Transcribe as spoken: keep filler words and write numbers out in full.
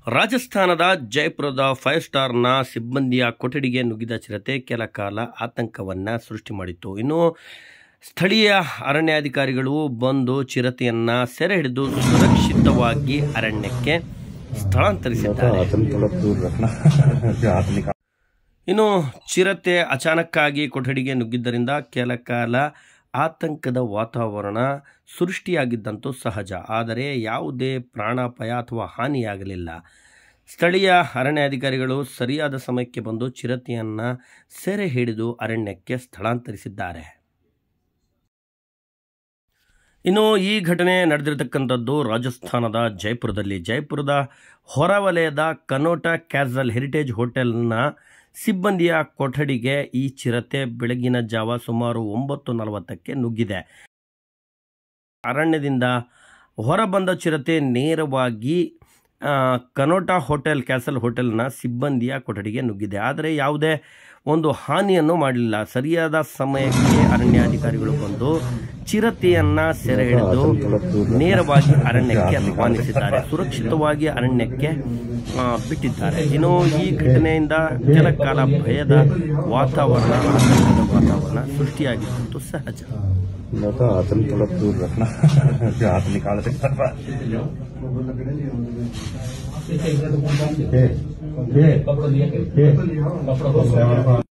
ರಾಜಸ್ಥಾನದ ಜೈಪುರದ ಫೈವ್ ಸ್ಟಾರ್ನ ಸಿಬ್ಬಂದಿಯ ಕೊಠಡಿಗೆ ನುಗ್ಗಿದ ಚಿರತೆ ಕೆಲ ಕಾಲ ಆತಂಕವನ್ನು ಸೃಷ್ಟಿ ಮಾಡಿತ್ತು. ಇನ್ನು ಸ್ಥಳೀಯ ಅರಣ್ಯಾಧಿಕಾರಿಗಳು ಬಂದು ಚಿರತೆಯನ್ನು ಸೆರೆ ಹಿಡಿದು ಸುರಕ್ಷಿತವಾಗಿ ಅರಣ್ಯಕ್ಕೆ ಸ್ಥಳಾಂತರಿಸಿದ್ದಾರೆ. ಇನ್ನು ಚಿರತೆ ಅಚಾನಕ್ಕಾಗಿ ಕೊಠಡಿಗೆ ನುಗ್ಗಿದ್ದರಿಂದ ಕೆಲ ಕಾಲ ಆತಂಕದ ವಾತಾವರಣ ಸೃಷ್ಟಿಯಾಗಿದ್ದಂತೂ ಸಹಜ. ಆದರೆ ಯಾವುದೇ ಪ್ರಾಣಾಪಾಯ ಅಥವಾ ಹಾನಿಯಾಗಲಿಲ್ಲ. ಸ್ಥಳೀಯ ಅರಣ್ಯಾಧಿಕಾರಿಗಳು ಸರಿಯಾದ ಸಮಯಕ್ಕೆ ಬಂದು ಚಿರತೆಯನ್ನು ಸೆರೆ ಹಿಡಿದು ಅರಣ್ಯಕ್ಕೆ ಸ್ಥಳಾಂತರಿಸಿದ್ದಾರೆ. ಇನ್ನು ಈ ಘಟನೆ ನಡೆದಿರತಕ್ಕಂಥದ್ದು ರಾಜಸ್ಥಾನದ ಜೈಪುರದಲ್ಲಿ. ಜೈಪುರದ ಹೊರವಲಯದ ಕನೋಟಾ ಕ್ಯಾಸಲ್ ಹೆರಿಟೇಜ್ ಹೋಟೆಲ್ನ ಸಿಬ್ಬಂದಿಯ ಕೊಠಡಿಗೆ ಈ ಚಿರತೆ ಬೆಳಗಿನ ಜಾವ ಸುಮಾರು ಒಂಬತ್ತು ನಲವತ್ತಕ್ಕೆ ನುಗ್ಗಿದೆ. ಅರಣ್ಯದಿಂದ ಹೊರಬಂದ ಚಿರತೆ ನೇರವಾಗಿ ಕನೋಟಾ ಹೋಟೆಲ್ ಕ್ಯಾಸಲ್ ಹೋಟೆಲ್ನ ಸಿಬ್ಬಂದಿಯ ಕೊಠಡಿಗೆ ನುಗ್ಗಿದೆ. ಆದರೆ ಯಾವುದೇ ಒಂದು ಹಾನಿಯನ್ನು ಮಾಡಲಿಲ್ಲ. ಸರಿಯಾದ ಸಮಯಕ್ಕೆ ಅರಣ್ಯಾಧಿಕಾರಿಗಳು ಬಂದು ಚಿರತೆಯನ್ನು ಸೆರೆ ಹಿಡಿದು ನೇರವಾಗಿ ಅರಣ್ಯಕ್ಕೆ ರವಾನಿಸಿದ್ದಾರೆ. ಸುರಕ್ಷಿತವಾಗಿ ಅರಣ್ಯಕ್ಕೆ ಬಿಟ್ಟಿದ್ದಾರೆ. ಇನ್ನು ಈ ಘಟನೆಯಿಂದ ಕೆಲ ಕಾಲ ಭಯದ ವಾತಾವರಣ ಆತಂಕದ ವಾತಾವರಣ ಸೃಷ್ಟಿಯಾಗಿದ್ದು ಸಹಜ. हाथ थोड़ा दूर रखना, हाथ निकाल सकता है।